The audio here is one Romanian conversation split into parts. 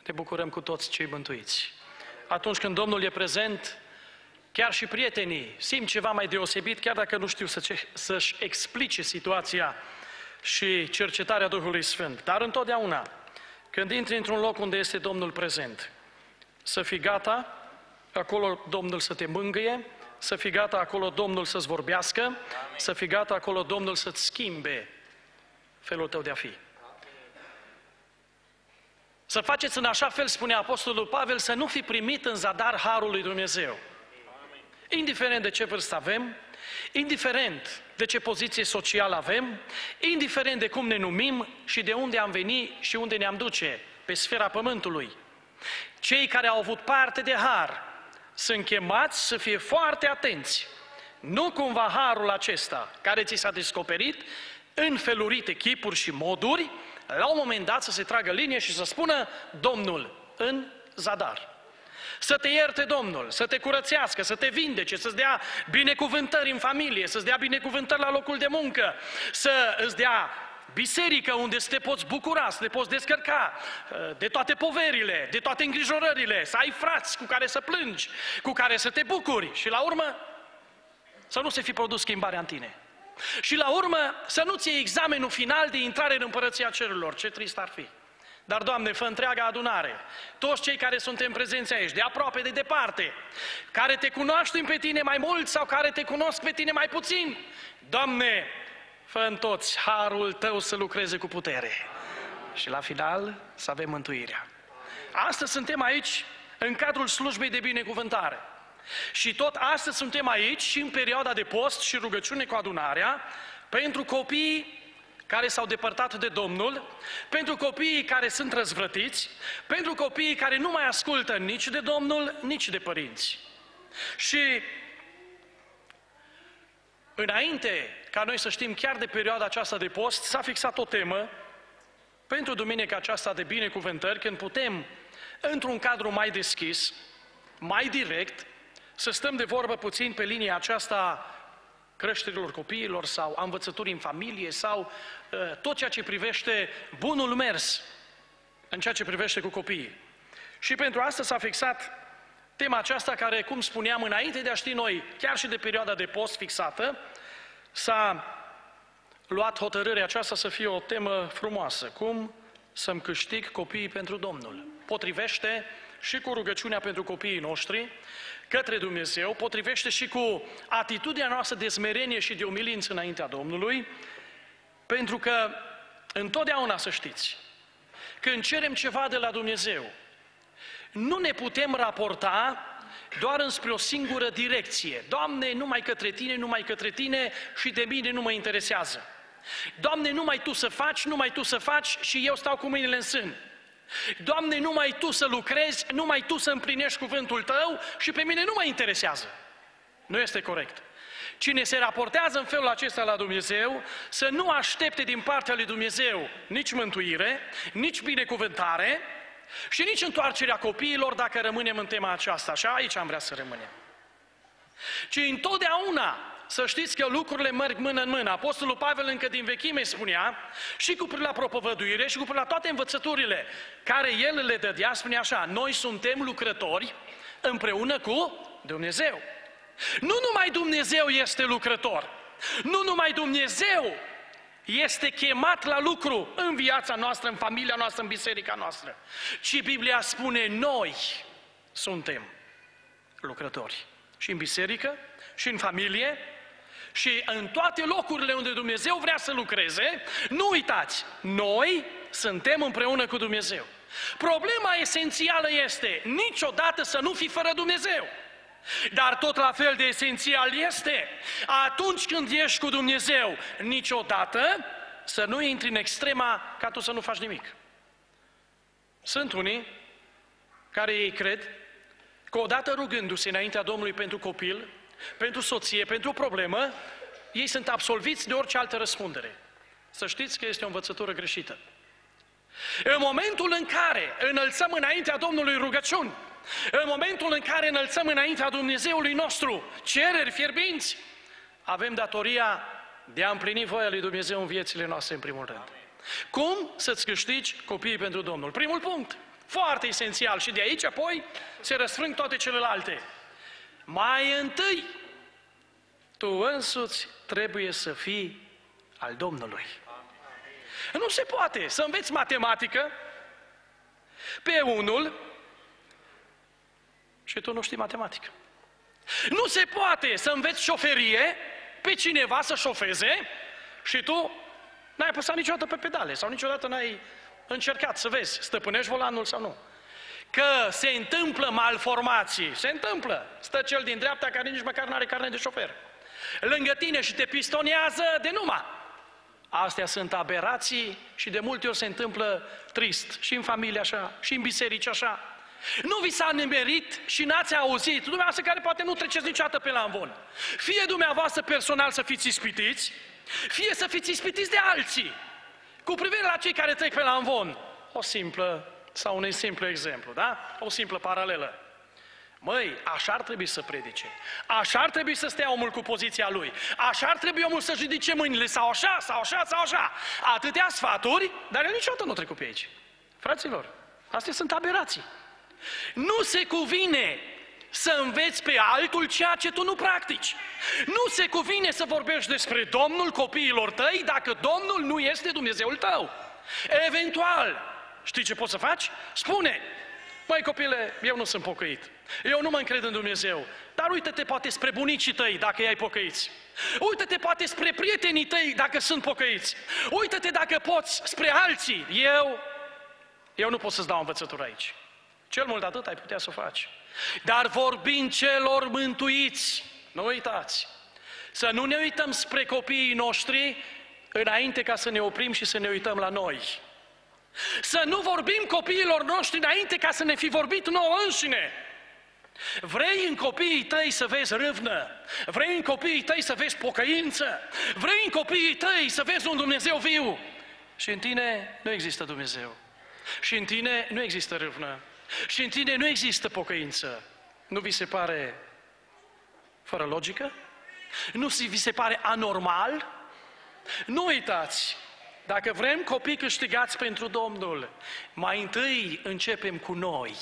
ne bucurăm cu toți cei mântuiți. Atunci când Domnul e prezent, chiar și prietenii simt ceva mai deosebit, chiar dacă nu știu să-și explice situația și cercetarea Duhului Sfânt. Dar întotdeauna, când intri într-un loc unde este Domnul prezent, să fii gata, acolo Domnul să te mângâie, să fii gata acolo Domnul să-ți vorbească, să fii gata acolo Domnul să-ți schimbe felul tău de a fi. Să faceți în așa fel, spune Apostolul Pavel, să nu fi primit în zadar harul lui Dumnezeu. Indiferent de ce vârstă avem, indiferent de ce poziție socială avem, indiferent de cum ne numim și de unde am venit și unde ne-am duce pe sfera pământului. Cei care au avut parte de har sunt chemați să fie foarte atenți. Nu cumva harul acesta care ți s-a descoperit în felurite chipuri și moduri, la un moment dat să se tragă linie și să spună Domnul în zadar. Să te ierte Domnul, să te curățească, să te vindece, să-ți dea binecuvântări în familie, să-ți dea binecuvântări la locul de muncă, să îți dea biserică unde să te poți bucura, să te poți descărca de toate poverile, de toate îngrijorările, să ai frați cu care să plângi, cu care să te bucuri și la urmă să nu se fi produs schimbarea în tine. Și la urmă să nu-ți iei examenul final de intrare în Împărăția Cerurilor. Ce trist ar fi! Dar, Doamne, fă întreaga adunare, toți cei care suntem prezenți aici, de aproape, de departe, care te cunoaștem pe tine mai mult sau care te cunosc pe tine mai puțin, Doamne, fă în toți harul Tău să lucreze cu putere. Și la final să avem mântuirea. Astăzi suntem aici în cadrul slujbei de binecuvântare. Și tot astăzi suntem aici și în perioada de post și rugăciune cu adunarea pentru copiii care s-au depărtat de Domnul, pentru copiii care sunt răzvrătiți, pentru copiii care nu mai ascultă nici de Domnul, nici de părinți. Și înainte ca noi să știm chiar de perioada aceasta de post, s-a fixat o temă pentru duminica aceasta de binecuvântări, când putem, într-un cadru mai deschis, mai direct, să stăm de vorbă puțin pe linia aceasta creșterilor copiilor sau a învățăturii în familie sau tot ceea ce privește bunul mers în ceea ce privește cu copiii. Și pentru asta s-a fixat tema aceasta care, cum spuneam, înainte de a ști noi, chiar și de perioada de post fixată, s-a luat hotărârea aceasta să fie o temă frumoasă. Cum să-mi câștig copiii pentru Domnul? Potrivește și cu rugăciunea pentru copiii noștri către Dumnezeu, potrivește și cu atitudinea noastră de smerenie și de umilință înaintea Domnului, pentru că întotdeauna, să știți, când cerem ceva de la Dumnezeu, nu ne putem raporta doar înspre o singură direcție. Doamne, numai către Tine, numai către Tine și de mine nu mă interesează. Doamne, numai Tu să faci, numai Tu să faci și eu stau cu mâinile în sân. Doamne, numai Tu să lucrezi, numai Tu să împlinești cuvântul Tău și pe mine nu mă interesează. Nu este corect. Cine se raportează în felul acesta la Dumnezeu, să nu aștepte din partea lui Dumnezeu nici mântuire, nici binecuvântare și nici întoarcerea copiilor dacă rămânem în tema aceasta. Și aici am vrea să rămânem. Ci întotdeauna să știți că lucrurile merg mână în mână. Apostolul Pavel încă din vechime spunea, și cu privire la propovăduire, și cu privire la toate învățăturile care el le dădea, spunea așa: noi suntem lucrători împreună cu Dumnezeu. Nu numai Dumnezeu este lucrător, nu numai Dumnezeu este chemat la lucru în viața noastră, în familia noastră, în biserica noastră, ci Biblia spune noi suntem lucrători. Și în biserică, și în familie, și în toate locurile unde Dumnezeu vrea să lucreze, nu uitați, noi suntem împreună cu Dumnezeu. Problema esențială este niciodată să nu fii fără Dumnezeu. Dar tot la fel de esențial este, atunci când ești cu Dumnezeu, niciodată să nu intri în extrema ca tu să nu faci nimic. Sunt unii care ei cred că odată rugându-se înaintea Domnului pentru copil, pentru soție, pentru o problemă, ei sunt absolviți de orice altă răspundere. Să știți că este o învățătură greșită. În momentul în care înălțăm înaintea Domnului rugăciuni, în momentul în care înălțăm înaintea Dumnezeului nostru cereri fierbinți, avem datoria de a împlini voia lui Dumnezeu în viețile noastre în primul rând. Cum să-ți câștigi copiii pentru Domnul? Primul punct, Foarte esențial. Și de aici apoi se răsfrâng toate celelalte. Mai întâi, tu însuți trebuie să fii al Domnului. Nu se poate să înveți matematică pe unul și tu nu știi matematică. Nu se poate să înveți șoferie pe cineva să șofeze și tu n-ai apăsat niciodată pe pedale sau niciodată n-ai încercat să vezi, stăpânești volanul sau nu. Că se întâmplă malformații, se întâmplă. Stă cel din dreapta care nici măcar n-are carnet de șofer lângă tine și te pistonează de numai. Astea sunt aberații și de multe ori se întâmplă trist. Și în familie așa, și în biserici așa. Nu vi s-a nimerit și n-ați auzit, dumneavoastră care poate nu treceți niciodată pe la amvon. Fie dumneavoastră personal să fiți ispitiți, fie să fiți ispitiți de alții. Cu privire la cei care trec pe la amvon, o simplă sau un simplu exemplu, da? O simplă paralelă. Măi, așa ar trebui să predice. Așa ar trebui să stea omul cu poziția lui. Așa ar trebui omul să-și ridice mâinile, sau așa, sau așa, sau așa. Atâtea sfaturi, dar eu niciodată nu trec pe aici. Fraților, astea sunt aberații. Nu se cuvine să înveți pe altul ceea ce tu nu practici. Nu se cuvine să vorbești despre Domnul copiilor tăi dacă Domnul nu este Dumnezeul tău. Eventual, știi ce poți să faci? Spune, măi copile, eu nu sunt pocăit. Eu nu mă încred în Dumnezeu. Dar uite-te poate spre bunicii tăi dacă i-ai pocăiți. Uite-te poate spre prietenii tăi dacă sunt pocăiți. Uite-te dacă poți spre alții. Eu nu pot să-ți dau învățătură aici. Cel mult atât ai putea să o faci. Dar vorbind celor mântuiți, nu uitați, să nu ne uităm spre copiii noștri înainte ca să ne oprim și să ne uităm la noi. Să nu vorbim copiilor noștri înainte ca să ne fi vorbit nouă înșine. Vrei în copiii tăi să vezi râvnă, vrei în copiii tăi să vezi pocăință, vrei în copiii tăi să vezi un Dumnezeu viu. Și în tine nu există Dumnezeu. Și în tine nu există râvnă. Și în tine nu există pocăință. Nu vi se pare fără logică? Nu vi se pare anormal? Nu uitați, dacă vrem copii câștigați pentru Domnul, mai întâi începem cu noi.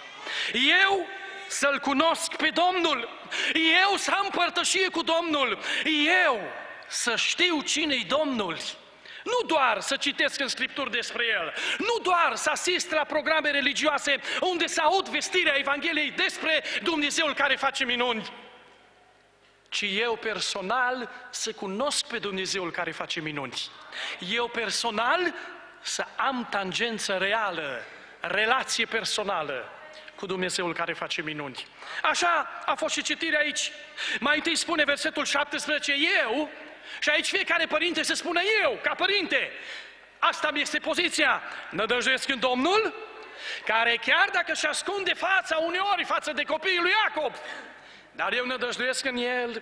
Eu să-L cunosc pe Domnul, eu să am părtășie cu Domnul, eu să știu cine-i Domnul. Nu doar să citesc în Scripturi despre El, nu doar să asist la programe religioase unde se aud vestirea Evangheliei despre Dumnezeul care face minuni, ci eu personal să cunosc pe Dumnezeul care face minuni. Eu personal să am tangență reală, relație personală cu Dumnezeul care face minuni. Așa a fost și citirea aici. Mai întâi spune versetul 17, eu, și aici fiecare părinte se spune eu, ca părinte. Asta mi este poziția. Nădăjduiesc în Domnul, care chiar dacă își ascunde fața uneori față de copiii lui Iacob, dar eu nădăjduiesc în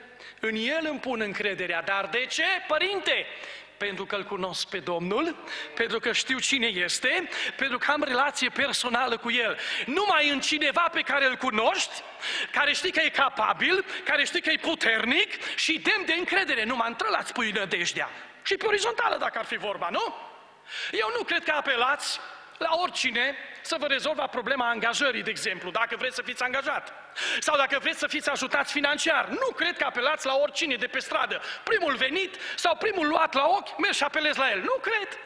El îmi pun încrederea. Dar de ce, părinte? Pentru că îl cunosc pe Domnul, pentru că știu cine este, pentru că am relație personală cu El. Numai în cineva pe care îl cunoști, care știi că e capabil, care știi că e puternic și demn de încredere, numai între ăla îți pui nădejdea. Și pe orizontală dacă ar fi vorba, nu? Eu nu cred că apelați la oricine să vă rezolva problema angajării, de exemplu, dacă vreți să fiți angajat. Sau dacă vreți să fiți ajutați financiar. Nu cred că apelați la oricine de pe stradă. Primul venit sau primul luat la ochi, mergi și apelezi la el. Nu cred.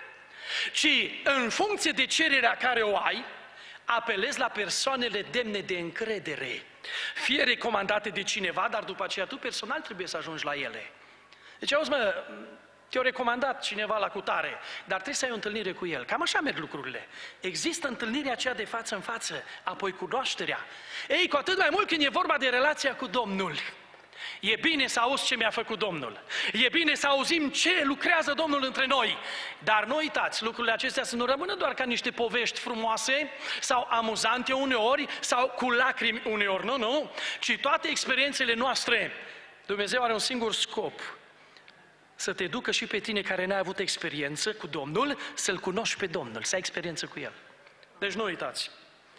Ci în funcție de cererea care o ai, apelezi la persoanele demne de încredere. Fie recomandate de cineva, dar după aceea tu personal trebuie să ajungi la ele. Deci, auzi mă, te-a recomandat cineva la cutare, dar trebuie să ai o întâlnire cu el. Cam așa merg lucrurile. Există întâlnirea aceea de față în față, apoi cunoașterea. Ei, cu atât mai mult când e vorba de relația cu Domnul. E bine să auzi ce mi-a făcut Domnul. E bine să auzim ce lucrează Domnul între noi. Dar nu uitați, lucrurile acestea să nu rămână doar ca niște povești frumoase sau amuzante uneori sau cu lacrimi uneori, nu, ci toate experiențele noastre. Dumnezeu are un singur scop: să te ducă și pe tine care n-ai avut experiență cu Domnul, să-L cunoști pe Domnul, să ai experiență cu El. Deci nu uitați,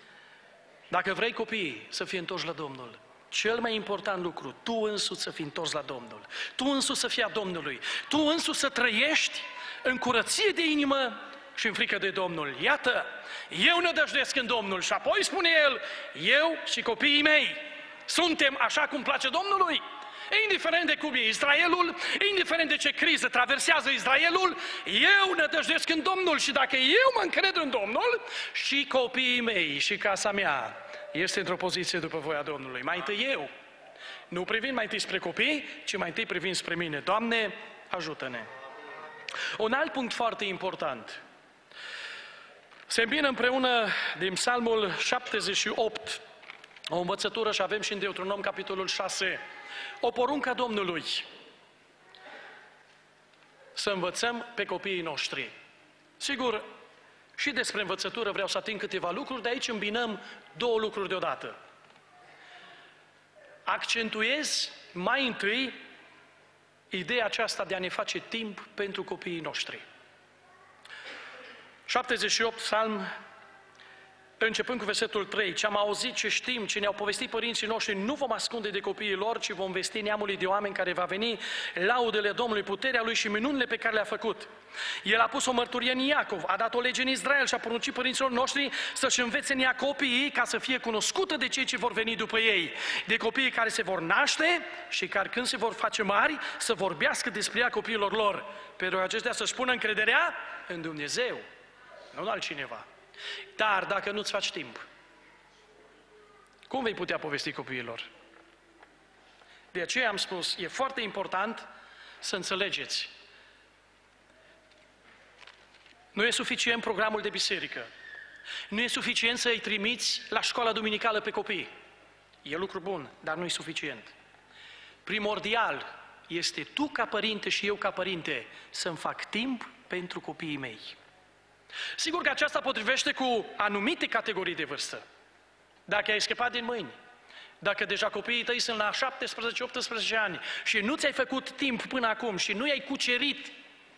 dacă vrei copiii să fie întorși la Domnul, cel mai important lucru, tu însuți să fii întors la Domnul, tu însuți să fii a Domnului, tu însuți să trăiești în curăție de inimă și în frică de Domnul. Iată, eu nădăjduiesc în Domnul. Și apoi spune el, eu și copiii mei suntem așa cum place Domnului. Indiferent de cum e Israelul, indiferent de ce criză traversează Israelul, eu nădăjduiesc în Domnul și dacă eu mă încred în Domnul, și copiii mei și casa mea este într-o poziție după voia Domnului. Mai întâi eu. Nu privind mai întâi spre copii, ci mai întâi privind spre mine. Doamne, ajută-ne! Un alt punct foarte important. Se îmbină împreună din Psalmul 78, o învățătură și avem și în Deuteronom, capitolul 6, o poruncă a Domnului. Să învățăm pe copiii noștri. Sigur, și despre învățătură vreau să ating câteva lucruri, de aici îmbinăm două lucruri deodată. Accentuez mai întâi ideea aceasta de a ne face timp pentru copiii noștri. 78, Psalm, începând cu versetul 3, ce am auzit, ce știm, ce ne-au povestit părinții noștri, nu vom ascunde de copiii lor, ci vom vesti neamului de oameni care va veni laudele Domnului, puterea Lui și minunile pe care le-a făcut. El a pus o mărturie în Iacov, a dat o lege în Israel și a poruncit părinților noștri să-și învețe în ea copiii ca să fie cunoscută de cei ce vor veni după ei, de copiii care se vor naște și care când se vor face mari să vorbească despre ea copiilor lor. Pentru acestea să-și pună încrederea în Dumnezeu, nu în altcineva. Dar dacă nu-ți faci timp, cum vei putea povesti copiilor? De aceea am spus, e foarte important să înțelegeți. Nu e suficient programul de biserică. Nu e suficient să îi trimiți la școala duminicală pe copii. E lucru bun, dar nu e suficient. Primordial este tu ca părinte și eu ca părinte să-mi fac timp pentru copiii mei. Sigur că aceasta potrivește cu anumite categorii de vârstă. Dacă ai scăpat din mâini, dacă deja copiii tăi sunt la 17-18 ani și nu ți-ai făcut timp până acum și nu i-ai cucerit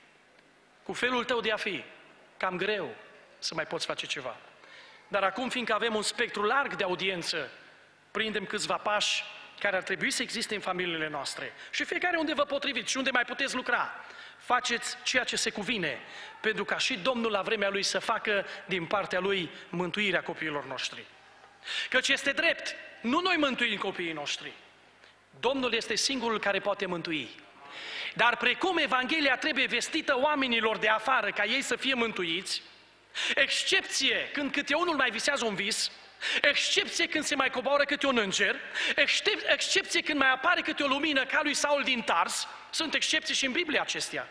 cu felul tău de a fi, cam greu să mai poți face ceva. Dar acum, fiindcă avem un spectru larg de audiență, prindem câțiva pași care ar trebui să existe în familiile noastre. Și fiecare unde vă potriviți și unde mai puteți lucra, faceți ceea ce se cuvine, pentru ca și Domnul la vremea Lui să facă din partea Lui mântuirea copiilor noștri. Căci este drept, nu noi mântuim copiii noștri. Domnul este singurul care poate mântui. Dar precum Evanghelia trebuie vestită oamenilor de afară ca ei să fie mântuiți, excepție când câte unul mai visează un vis, excepție când se mai coboară câte un înger, excepție când mai apare câte o lumină ca lui Saul din Tars, sunt excepții și în Biblie acestea.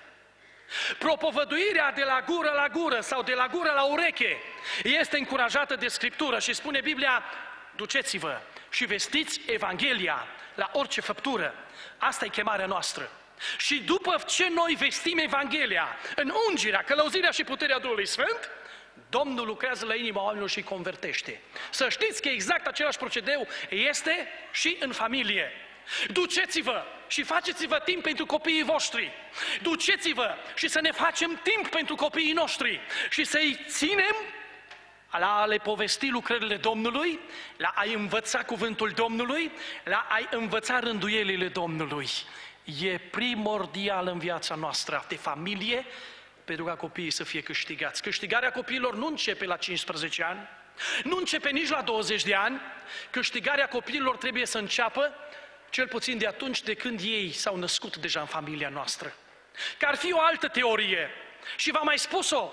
Propovăduirea de la gură la gură sau de la gură la ureche este încurajată de Scriptură și spune Biblia, duceți-vă și vestiți Evanghelia la orice făptură. Asta e chemarea noastră. Și după ce noi vestim Evanghelia în ungerea, călăuzirea și puterea Duhului Sfânt, Domnul lucrează la inima oamenilor și îi convertește. Să știți că exact același procedeu este și în familie. Duceți-vă și faceți-vă timp pentru copiii voștri. Duceți-vă și să ne facem timp pentru copiii noștri și să-i ținem la a le povesti lucrările Domnului, la a-i învăța cuvântul Domnului, la a-i învăța rânduielile Domnului. E primordial în viața noastră de familie pentru ca copiii să fie câștigați. Câștigarea copiilor nu începe la 15 ani, nu începe nici la 20 de ani. Câștigarea copiilor trebuie să înceapă cel puțin de atunci de când ei s-au născut deja în familia noastră. Că ar fi o altă teorie, și v-am mai spus-o,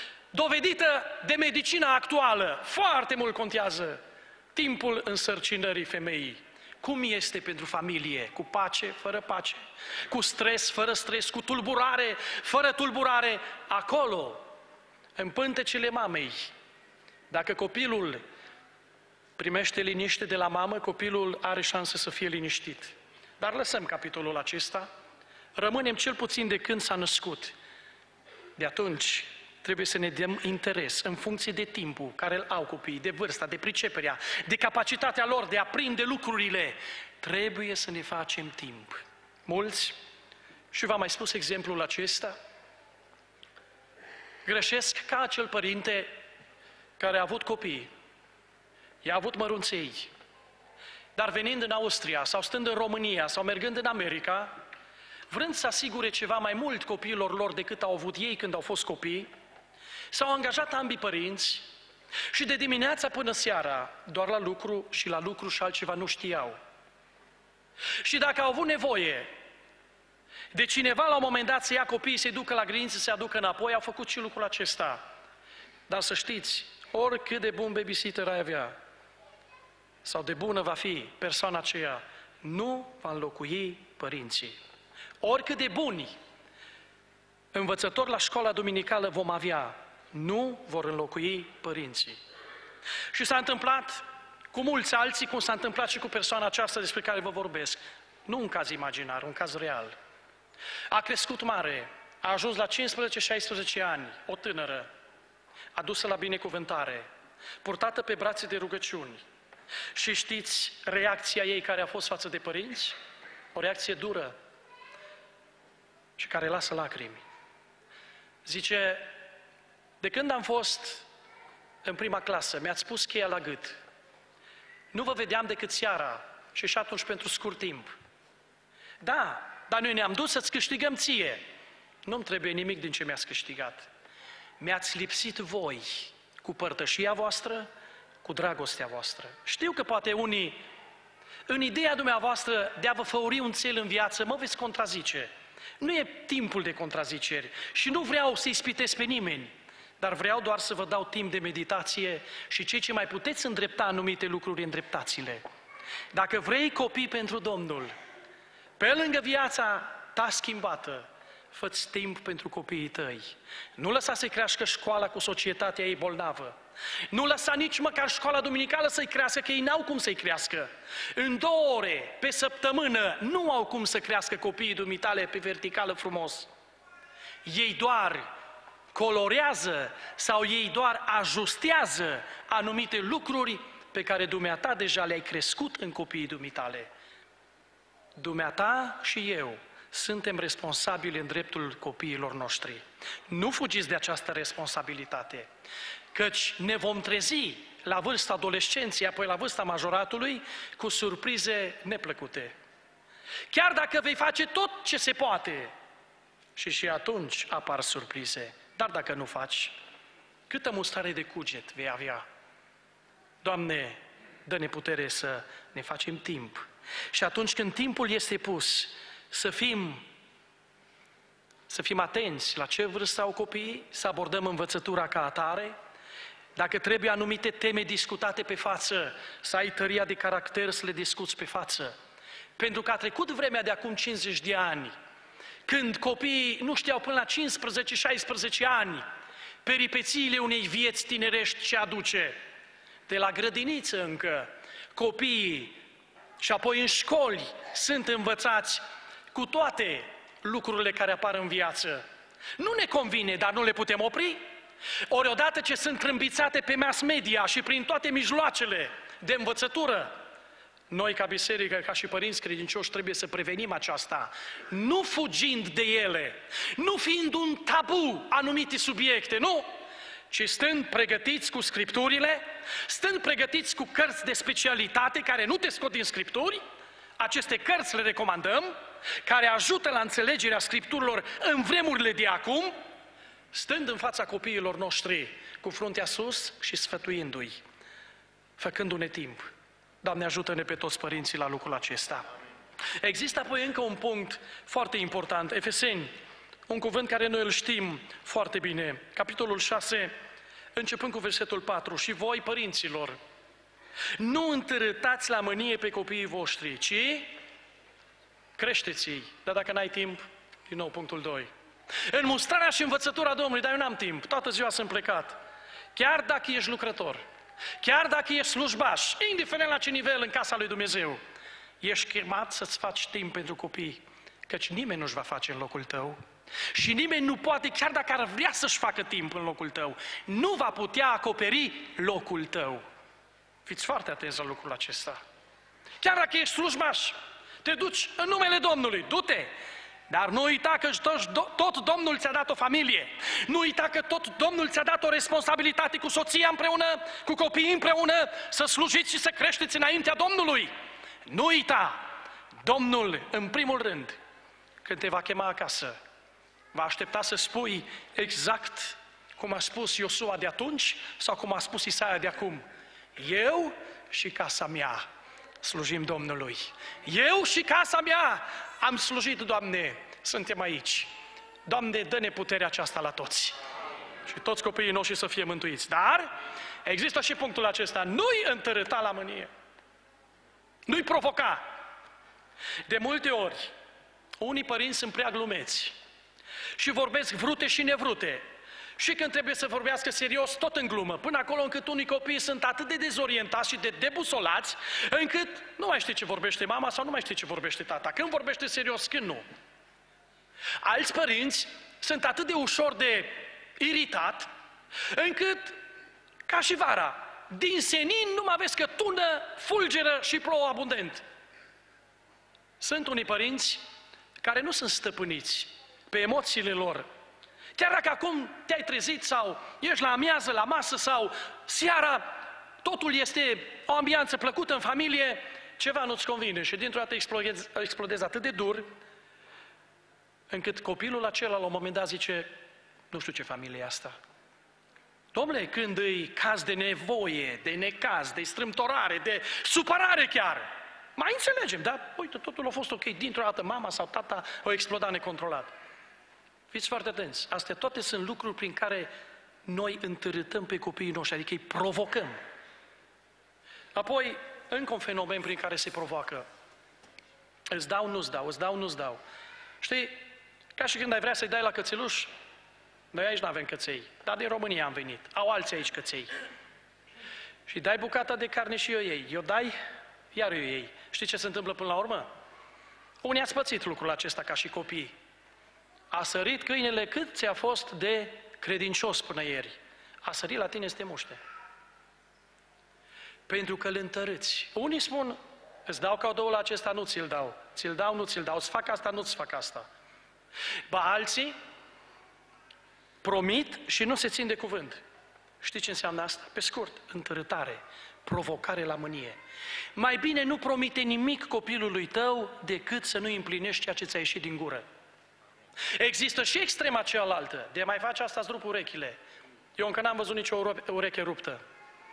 dovedită de medicina actuală, foarte mult contează timpul însărcinării femeii. Cum este pentru familie? Cu pace, fără pace? Cu stres, fără stres? Cu tulburare, fără tulburare? Acolo, în pântecele mamei, dacă copilul primește liniște de la mamă, copilul are șansă să fie liniștit. Dar lăsăm capitolul acesta, rămânem cel puțin de când s-a născut. De atunci trebuie să ne dăm interes în funcție de timpul care îl au copiii, de vârsta, de priceperea, de capacitatea lor de a prinde lucrurile. Trebuie să ne facem timp. Mulți, și v-am mai spus exemplul acesta, greșesc ca acel părinte care a avut copii, i-a avut mărunței, dar venind în Austria sau stând în România sau mergând în America, vrând să asigure ceva mai mult copiilor lor decât au avut ei când au fost copii, S-au angajat ambii părinți și de dimineața până seara, doar la lucru și altceva nu știau. Și dacă au avut nevoie de cineva la un moment dat să ia copiii, să-i ducă la grădiniță, să-i aducă înapoi, au făcut și lucrul acesta. Dar să știți, oricât de bun babysitter ai avea, sau de bună va fi persoana aceea, nu va înlocui părinții. Oricât de buni învățători la școala duminicală vom avea, nu vor înlocui părinții. Și s-a întâmplat cu mulți alții, cum s-a întâmplat și cu persoana aceasta despre care vă vorbesc. Nu un caz imaginar, un caz real. A crescut mare, a ajuns la 15-16 ani, o tânără, adusă la binecuvântare, purtată pe brațe de rugăciuni. Și știți reacția ei care a fost față de părinți? O reacție dură și care lasă lacrimi. Zice, de când am fost în prima clasă, mi-ați pus cheia la gât. Nu vă vedeam decât seara și atunci pentru scurt timp. Da, dar noi ne-am dus să-ți câștigăm ție. Nu-mi trebuie nimic din ce mi-ați câștigat. Mi-ați lipsit voi cu părtășia voastră, cu dragostea voastră. Știu că poate unii, în ideea dumneavoastră de a vă făuri un cel în viață, mă veți contrazice. Nu e timpul de contraziceri și nu vreau să ispitesc pe nimeni, dar vreau doar să vă dau timp de meditație și cei ce mai puteți îndrepta anumite lucruri, îndreptați-le. Dacă vrei copii pentru Domnul, pe lângă viața ta schimbată, fă-ți timp pentru copiii tăi. Nu lăsa să-i crească școala cu societatea ei bolnavă. Nu lăsa nici măcar școala duminicală să-i crească, că ei n-au cum să-i crească. În 2 ore pe săptămână nu au cum să crească copiii dumitale pe verticală frumos. Ei doar colorează sau ei doar ajustează anumite lucruri pe care dumneata deja le-ai crescut în copiii dumitale. Dumneata și eu suntem responsabili în dreptul copiilor noștri. Nu fugiți de această responsabilitate, căci ne vom trezi la vârsta adolescenței, apoi la vârsta majoratului, cu surprize neplăcute. Chiar dacă vei face tot ce se poate, și atunci apar surprize. Dar dacă nu faci, câtă mustrare de cuget vei avea? Doamne, dă-ne putere să ne facem timp. Și atunci când timpul este pus, să fim atenți la ce vârstă au copiii, să abordăm învățătura ca atare. Dacă trebuie anumite teme discutate pe față, să ai tăria de caracter să le discuți pe față. Pentru că a trecut vremea de acum 50 de ani, când copiii nu știau până la 15-16 ani peripețiile unei vieți tinerești ce aduce. De la grădiniță încă, copiii și apoi în școli sunt învățați cu toate lucrurile care apar în viață. Nu ne convine, dar nu le putem opri. Ori odată ce sunt trâmbițate pe mass media și prin toate mijloacele de învățătură, noi ca biserică, ca și părinți credincioși, trebuie să prevenim aceasta, nu fugind de ele, nu fiind un tabu anumite subiecte, nu, ci stând pregătiți cu scripturile, stând pregătiți cu cărți de specialitate care nu te scot din scripturi. Aceste cărți le recomandăm, care ajută la înțelegerea scripturilor în vremurile de acum, stând în fața copiilor noștri cu fruntea sus și sfătuindu-i, făcându-ne timp. Doamne, ajută-ne pe toți părinții la lucrul acesta. Există apoi încă un punct foarte important, Efeseni, un cuvânt care noi îl știm foarte bine, capitolul 6, începând cu versetul 4, și voi, părinților, nu întărâtați la mânie pe copiii voștri, ci creșteți-i. Dar dacă n-ai timp, din nou punctul 2. În mustrarea și învățătura Domnului, dar eu n-am timp, toată ziua sunt plecat. Chiar dacă ești lucrător, chiar dacă ești slujbaș, indiferent la ce nivel în casa lui Dumnezeu, ești chemat să-ți faci timp pentru copii, căci nimeni nu-și va face în locul tău. Și nimeni nu poate, chiar dacă ar vrea să-și facă timp în locul tău, nu va putea acoperi locul tău. Fiți foarte atenți la lucrul acesta. Chiar dacă ești slujbaș, te duci în numele Domnului, du-te! Dar nu uita că tot Domnul ți-a dat o familie. Nu uita că tot Domnul ți-a dat o responsabilitate cu soția împreună, cu copiii împreună, să slujiți și să creșteți înaintea Domnului. Nu uita, Domnul, în primul rând, când te va chema acasă, va aștepta să spui exact cum a spus Iosua de atunci sau cum a spus Isaia de acum. Eu și casa mea slujim Domnului. Eu și casa mea am slujit, Doamne, suntem aici. Doamne, dă-ne puterea aceasta la toți. Și toți copiii noștri să fie mântuiți. Dar există și punctul acesta. Nu-i întărâta la mânie. Nu-i provoca. De multe ori, unii părinți sunt prea glumeți și vorbesc vrute și nevrute. Și când trebuie să vorbească serios, tot în glumă, până acolo încât unii copii sunt atât de dezorientați și de debusolați, încât nu mai știe ce vorbește mama sau nu mai știe ce vorbește tata. Când vorbește serios, când nu. Alți părinți sunt atât de ușor de iritat, încât, ca și vara, din senin nu mai vezi că tună, fulgeră și plouă abundent. Sunt unii părinți care nu sunt stăpâniți pe emoțiile lor. Chiar dacă acum te-ai trezit sau ești la amiază, la masă sau seara, totul este o ambianță plăcută în familie, ceva nu-ți convine și dintr-o dată explodezi atât de dur, încât copilul acela la un moment dat zice, nu știu ce familie e asta. Dom'le, când îi caz de nevoie, de necaz, de strâmtorare, de supărare chiar, mai înțelegem, dar uite, totul a fost ok, dintr-o dată mama sau tata au explodat necontrolat. Fiți foarte atenți, astea toate sunt lucruri prin care noi întărâtăm pe copiii noștri, adică îi provocăm. Apoi, încă un fenomen prin care se provoacă. Îți dau, nu-ți dau, îți dau, nu-ți dau. Știi, ca și când ai vrea să-i dai la cățeluș, noi aici nu avem căței, dar din România am venit, au alții aici căței. Și dai bucata de carne și eu iei, eu dai, iar eu iei. Știi ce se întâmplă până la urmă? Unii ați pățit lucrul acesta ca și copii. A sărit câinele cât ți-a fost de credincios până ieri. A sărit la tine să te muște. Pentru că îl întărâți. Unii spun, îți dau cadoul acesta, nu ți-l dau. Ți-l dau, nu ți-l dau. Îți fac asta, nu-ți fac asta. Ba alții promit și nu se țin de cuvânt. Știi ce înseamnă asta? Pe scurt, întărâtare, provocare la mânie. Mai bine nu promite nimic copilului tău decât să nu împlinești ceea ce ți-a ieșit din gură. Există și extrema cealaltă, de mai face asta, îți rup urechile. Eu încă n-am văzut nicio ureche ruptă.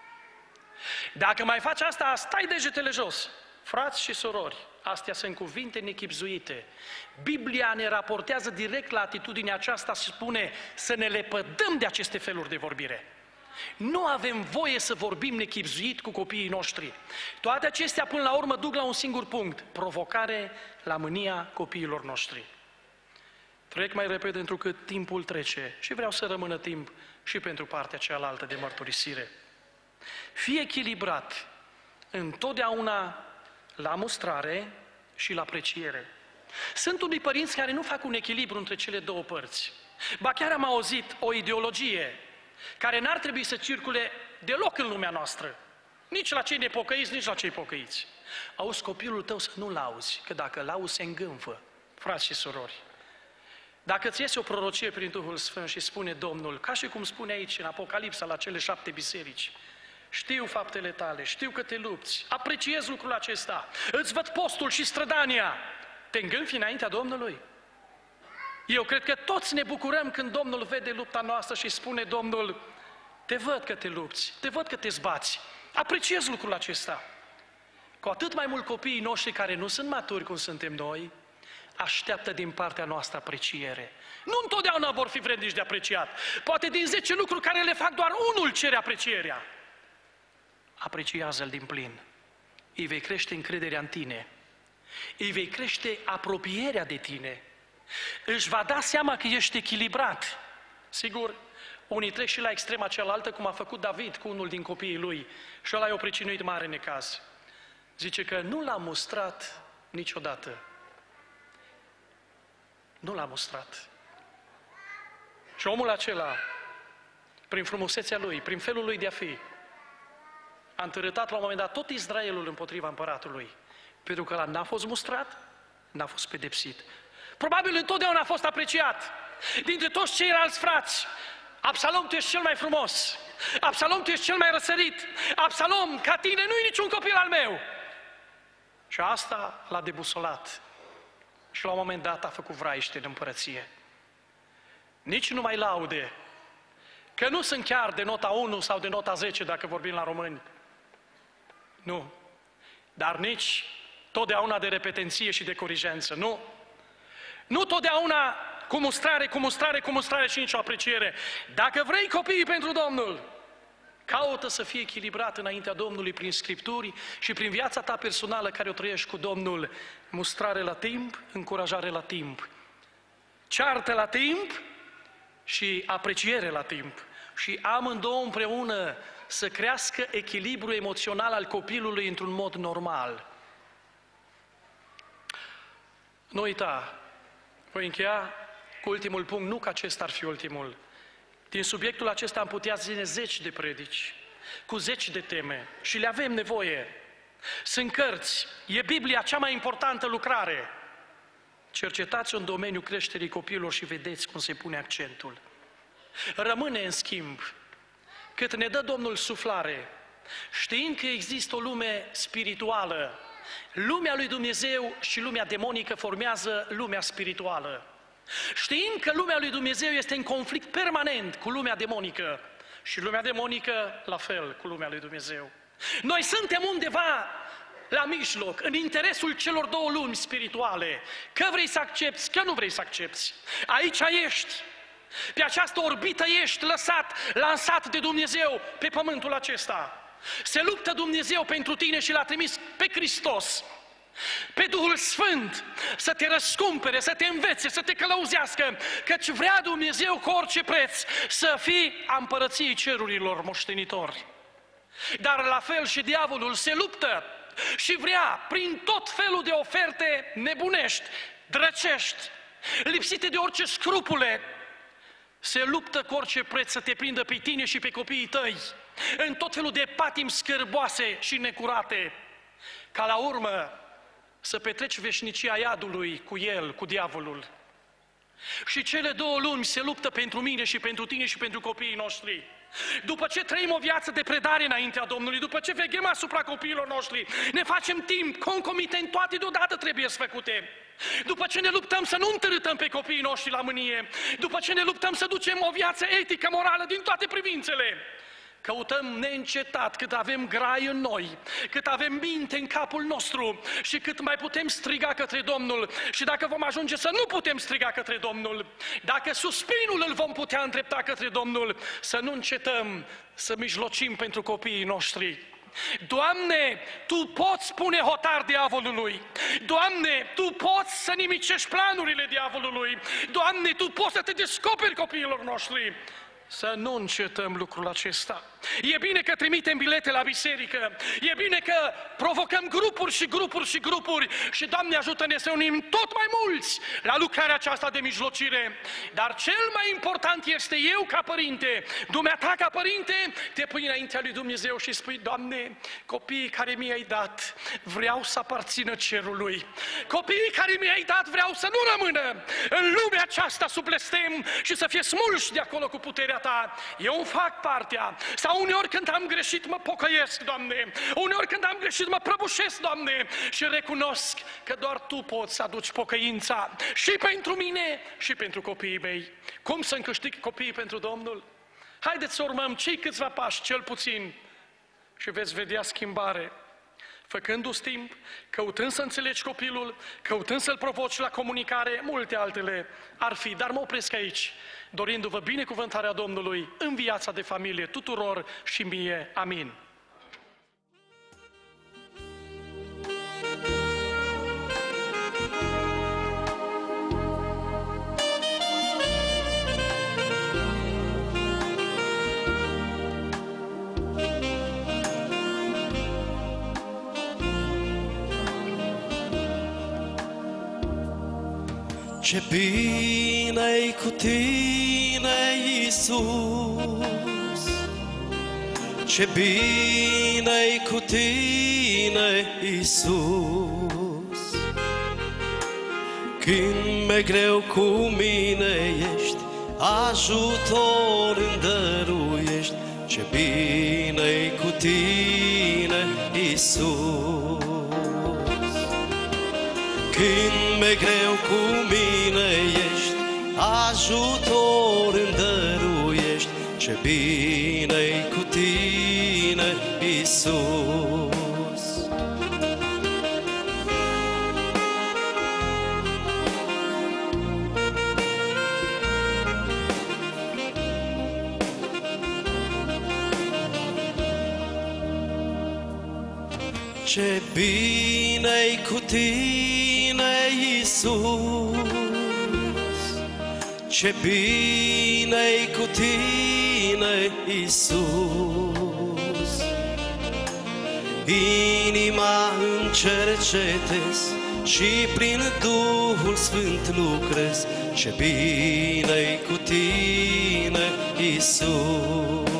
Dacă mai faci asta, stai degetele jos. Frați și surori, astea sunt cuvinte nechibzuite. Biblia ne raportează direct la atitudinea aceasta și spune să ne lepădăm de aceste feluri de vorbire. Nu avem voie să vorbim nechibzuit cu copiii noștri. Toate acestea până la urmă duc la un singur punct, provocare la mânia copiilor noștri. Trec mai repede întrucât timpul trece și vreau să rămână timp și pentru partea cealaltă de mărturisire. Fii echilibrat întotdeauna la mustrare și la apreciere. Sunt unii părinți care nu fac un echilibru între cele două părți. Ba chiar am auzit o ideologie care n-ar trebui să circule deloc în lumea noastră. Nici la cei nepocăiți, nici la cei pocăiți. Auzi copilul tău să nu-l auzi, că dacă l auzi se îngânfă, frați și surori. Dacă ți iese o prorocie prin Duhul Sfânt și spune Domnul, ca și cum spune aici în Apocalipsa la cele 7 biserici, știu faptele tale, știu că te lupți, apreciez lucrul acesta, îți văd postul și strădania, te îngânfi înaintea Domnului? Eu cred că toți ne bucurăm când Domnul vede lupta noastră și spune Domnul, te văd că te lupți, te văd că te zbați, apreciez lucrul acesta. Cu atât mai mult copiii noștri care nu sunt maturi cum suntem noi, așteaptă din partea noastră apreciere. Nu întotdeauna vor fi vrednici de apreciat. Poate din 10 lucruri care le fac, doar unul cere aprecierea. Apreciază-l din plin. Îi vei crește încrederea în tine. Îi vei crește apropierea de tine. Își va da seama că ești echilibrat. Sigur, unii trec și la extrema cealaltă, cum a făcut David cu unul din copiii lui. Și ăla i-a pricinuit mare necaz. Zice că nu l-a mustrat niciodată. Nu l-a mustrat. Și omul acela, prin frumusețea lui, prin felul lui de a fi, a întărâtat la un moment dat tot Israelul împotriva împăratului. Pentru că ăla n-a fost mustrat, n-a fost pedepsit. Probabil întotdeauna a fost apreciat. Dintre toți ceilalți frați, Absalom, tu ești cel mai frumos. Absalom, tu ești cel mai răsărit. Absalom, ca tine nu-i niciun copil al meu. Și asta l-a debusolat. Și la un moment dat a făcut vraiște în împărăție. Nici nu mai laude, Că nu sunt chiar de nota 1 sau de nota 10, dacă vorbim la români. Nu. Dar nici totdeauna de repetenție și de corigență. Nu. Nu totdeauna cu mustrare și nicio apreciere. Dacă vrei copiii pentru Domnul, caută să fie echilibrat înaintea Domnului prin Scripturi și prin viața ta personală care o trăiești cu Domnul. Mustrare la timp, încurajare la timp. Ceartă la timp și apreciere la timp. Și amândouă împreună să crească echilibrul emoțional al copilului într-un mod normal. Nu uita, voi încheia cu ultimul punct, nu că acesta ar fi ultimul. Din subiectul acesta am putea ține 10 de predici, cu 10 de teme și le avem nevoie. Sunt cărți, e Biblia cea mai importantă lucrare. Cercetați în domeniul creșterii copiilor și vedeți cum se pune accentul. Rămâne în schimb, cât ne dă Domnul suflare, știind că există o lume spirituală, lumea lui Dumnezeu și lumea demonică formează lumea spirituală. Știind că lumea lui Dumnezeu este în conflict permanent cu lumea demonică și lumea demonică la fel cu lumea lui Dumnezeu. Noi suntem undeva la mijloc, în interesul celor două lumi spirituale. Că vrei să accepți, că nu vrei să accepți. Aici ești. Pe această orbită ești lansat de Dumnezeu pe pământul acesta. Se luptă Dumnezeu pentru tine și l-a trimis pe Hristos, pe Duhul Sfânt, să te răscumpere, să te învețe, să te călăuzească, căci vrea Dumnezeu cu orice preț să fii a împărăției cerurilor moștenitori. Dar la fel și diavolul se luptă și vrea, prin tot felul de oferte nebunești, drăcești, lipsite de orice scrupule, se luptă cu orice preț să te prindă pe tine și pe copiii tăi în tot felul de patimi scârboase și necurate, ca la urmă să petreci veșnicia iadului cu el, cu diavolul. Și cele două lumi se luptă pentru mine și pentru tine și pentru copiii noștri. După ce trăim o viață de predare înaintea Domnului, după ce veghem asupra copiilor noștri, ne facem timp, concomitent, toate deodată trebuie să făcute. După ce ne luptăm să nu întărâtăm pe copiii noștri la mânie, după ce ne luptăm să ducem o viață etică, morală, din toate privințele, căutăm neîncetat cât avem grai în noi, cât avem minte în capul nostru și cât mai putem striga către Domnul. Și dacă vom ajunge să nu putem striga către Domnul, dacă suspinul îl vom putea îndrepta către Domnul, să nu încetăm să mijlocim pentru copiii noștri. Doamne, Tu poți pune hotar diavolului. Doamne, Tu poți să nimicești planurile diavolului. Doamne, Tu poți să te descoperi copiilor noștri. Să nu încetăm lucrul acesta. E bine că trimitem bilete la biserică, e bine că provocăm grupuri și, Doamne, ajută-ne să unim tot mai mulți la lucrarea aceasta de mijlocire. Dar cel mai important este eu ca părinte, dumneata ca părinte, te pui înaintea lui Dumnezeu și spui: Doamne, copiii care mi-ai dat vreau să aparțină cerului. Copiii care mi-ai dat vreau să nu rămână în lumea aceasta sub blestem și să fie smulși de acolo cu puterea Ta. Eu îmi fac partea. Sau uneori când am greșit mă pocăiesc, Doamne. Uneori când am greșit mă prăbușesc, Doamne. Și recunosc că doar Tu poți să aduci pocăința și pentru mine și pentru copiii mei. Cum să-mi câștig copiii pentru Domnul? Haideți să urmăm cei câțiva pași, cel puțin, și veți vedea schimbare. Făcându-ți timp, căutând să înțelegi copilul, căutând să-l provoci la comunicare, multe altele ar fi. Dar mă opresc aici, dorindu-vă binecuvântarea Domnului în viața de familie tuturor și mie. Amin. Ce bine-i cu Tine, Iisus, ce bine-i cu Tine, Iisus. Când mi-e greu cu mine ești, ajutor îmi dăruiești. Ce bine-i cu Tine, Iisus. Când mi-e greu cu mine ești, ajutor îmi dăruiești. ce bine-i cu tine, Iisus. Ce bine-i cu tine, Iisus, ce bine-i cu tine, Iisus. Inima îmi cercetez și prin Duhul Sfânt lucrez, ce bine-i cu tine, Iisus.